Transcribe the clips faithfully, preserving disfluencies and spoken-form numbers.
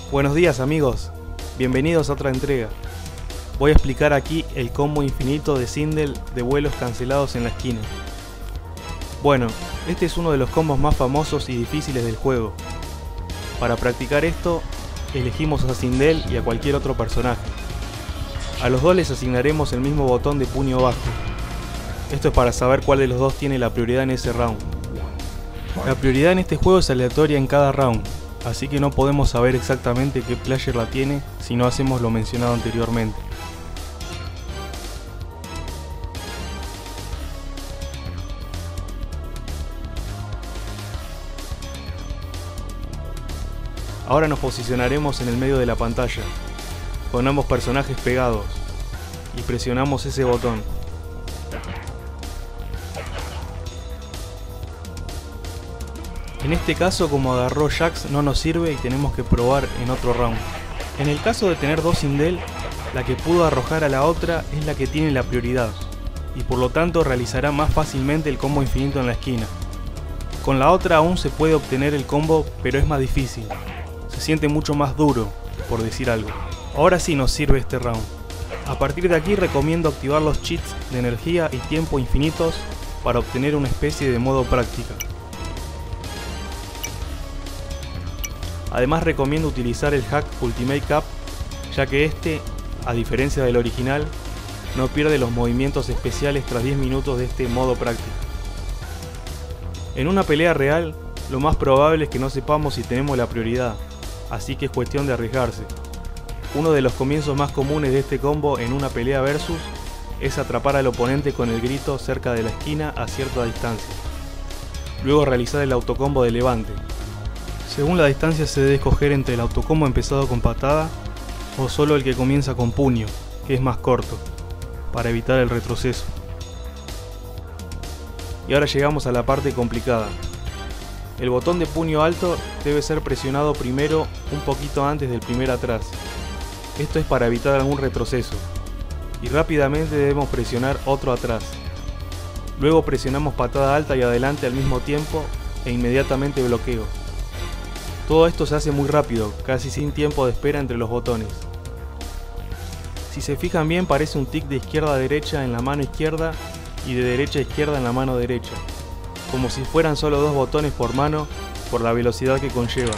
Buenos días amigos, bienvenidos a otra entrega. Voy a explicar aquí el combo infinito de Sindel de vuelos cancelados en la esquina. Bueno, este es uno de los combos más famosos y difíciles del juego. Para practicar esto, elegimos a Sindel y a cualquier otro personaje. A los dos les asignaremos el mismo botón de puño bajo. Esto es para saber cuál de los dos tiene la prioridad en ese round. La prioridad en este juego es aleatoria en cada round, así que no podemos saber exactamente qué player la tiene si no hacemos lo mencionado anteriormente. Ahora nos posicionaremos en el medio de la pantalla, con ambos personajes pegados, y presionamos ese botón. En este caso, como agarró Jax, no nos sirve y tenemos que probar en otro round. En el caso de tener dos Sindel, la que pudo arrojar a la otra es la que tiene la prioridad, y por lo tanto realizará más fácilmente el combo infinito en la esquina. Con la otra aún se puede obtener el combo, pero es más difícil. Se siente mucho más duro, por decir algo. Ahora sí nos sirve este round. A partir de aquí recomiendo activar los cheats de energía y tiempo infinitos para obtener una especie de modo práctica. Además recomiendo utilizar el hack Ultimate Cap, ya que este, a diferencia del original, no pierde los movimientos especiales tras diez minutos de este modo práctico. En una pelea real, lo más probable es que no sepamos si tenemos la prioridad, así que es cuestión de arriesgarse. Uno de los comienzos más comunes de este combo en una pelea versus es atrapar al oponente con el grito cerca de la esquina a cierta distancia. Luego realizar el autocombo de levante. Según la distancia se debe escoger entre el autocombo empezado con patada o solo el que comienza con puño, que es más corto, para evitar el retroceso. Y ahora llegamos a la parte complicada. El botón de puño alto debe ser presionado primero un poquito antes del primer atrás. Esto es para evitar algún retroceso. Y rápidamente debemos presionar otro atrás. Luego presionamos patada alta y adelante al mismo tiempo e inmediatamente bloqueo. Todo esto se hace muy rápido, casi sin tiempo de espera entre los botones. Si se fijan bien, parece un tic de izquierda a derecha en la mano izquierda y de derecha a izquierda en la mano derecha, como si fueran solo dos botones por mano por la velocidad que conlleva.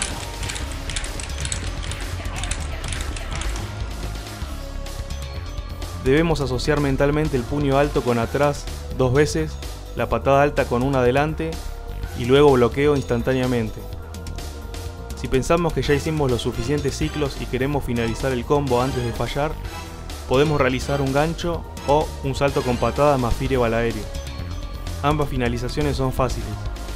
Debemos asociar mentalmente el puño alto con atrás dos veces, la patada alta con una adelante y luego bloqueo instantáneamente. Si pensamos que ya hicimos los suficientes ciclos y queremos finalizar el combo antes de fallar, podemos realizar un gancho o un salto con patada más fireball aéreo. Ambas finalizaciones son fáciles.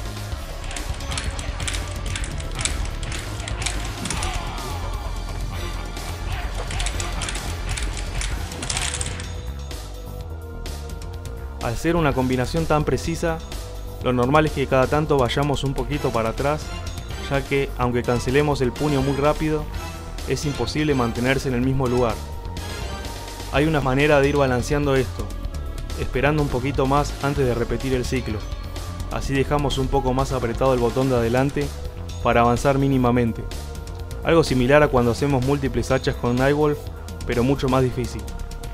Al ser una combinación tan precisa, lo normal es que cada tanto vayamos un poquito para atrás, ya que, aunque cancelemos el puño muy rápido, es imposible mantenerse en el mismo lugar. Hay una manera de ir balanceando esto, esperando un poquito más antes de repetir el ciclo. Así dejamos un poco más apretado el botón de adelante para avanzar mínimamente. Algo similar a cuando hacemos múltiples hachas con Nightwolf, pero mucho más difícil.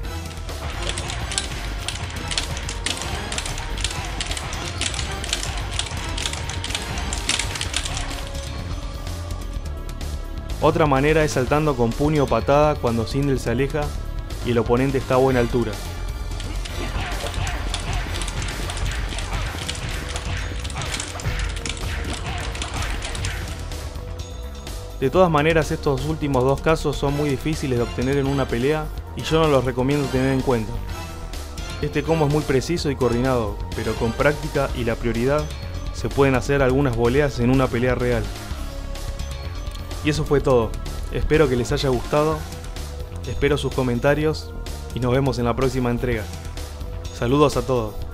Otra manera es saltando con puño o patada cuando Sindel se aleja y el oponente está a buena altura. De todas maneras, estos últimos dos casos son muy difíciles de obtener en una pelea y yo no los recomiendo tener en cuenta. Este combo es muy preciso y coordinado, pero con práctica y la prioridad se pueden hacer algunas voleas en una pelea real. Y eso fue todo. Espero que les haya gustado, espero sus comentarios y nos vemos en la próxima entrega. Saludos a todos.